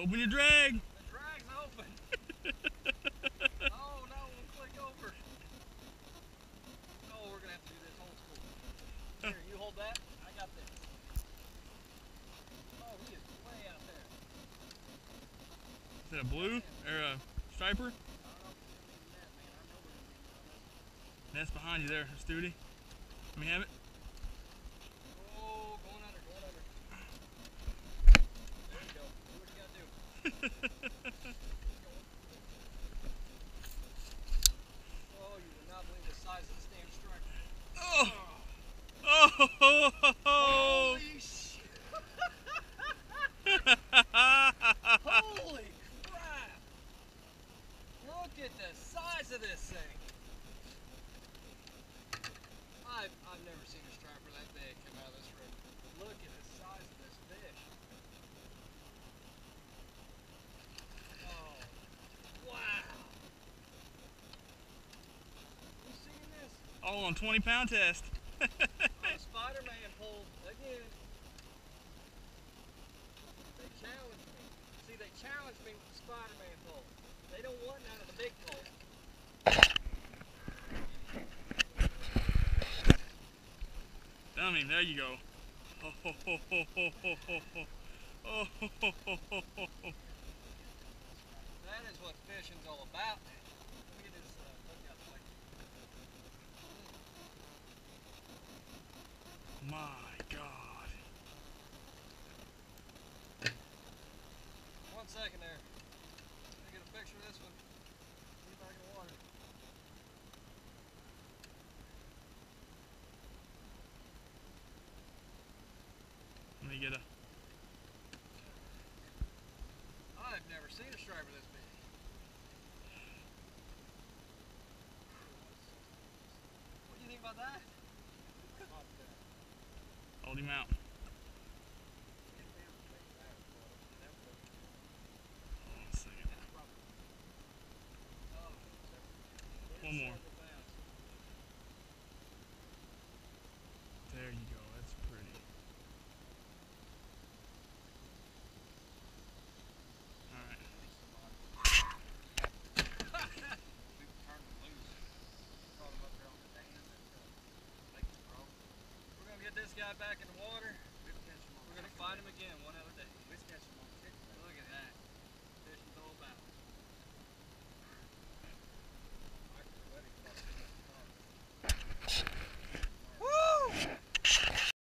Open your drag. The drag's open. Oh no, we'll click over. Oh, we're gonna have to do this old school. Here, you hold that. I got this. Oh, he is way out there. Is that a blue or a striper? I don't know if it's gonna be net, man. I know we're gonna be on this. That's behind you there, Studi. Let me have it. Oh, going under, going under. There you go. Do what you gotta do. Oh, you would not believe the size of this damn striper. Oh! Oh! Holy shit! Holy crap! Look at the size of this thing. I've never seen a striper that big come out of this river. Look at the size of this fish. Oh, wow! You seen this? All on 20-pound test. On a Spider-Man pole again. They challenged me. See, they challenged me with the Spider-Man pole. They don't want none of the big pole. Dummy, there you go. Oh, ho, ho, ho, ho, ho, ho, ho. Oh, ho, ho, ho, ho, ho, ho. That is what fishing's all about, man. Let me get this hook out the way. My God. 1 second there. Let me get a picture of this one. See if I can water. Let me get a... I've never seen a striper this big. What do you think about that? Hold him out. Hold on a second. One more. There you go. That's pretty. Alright. We're gonna get this guy back in the water.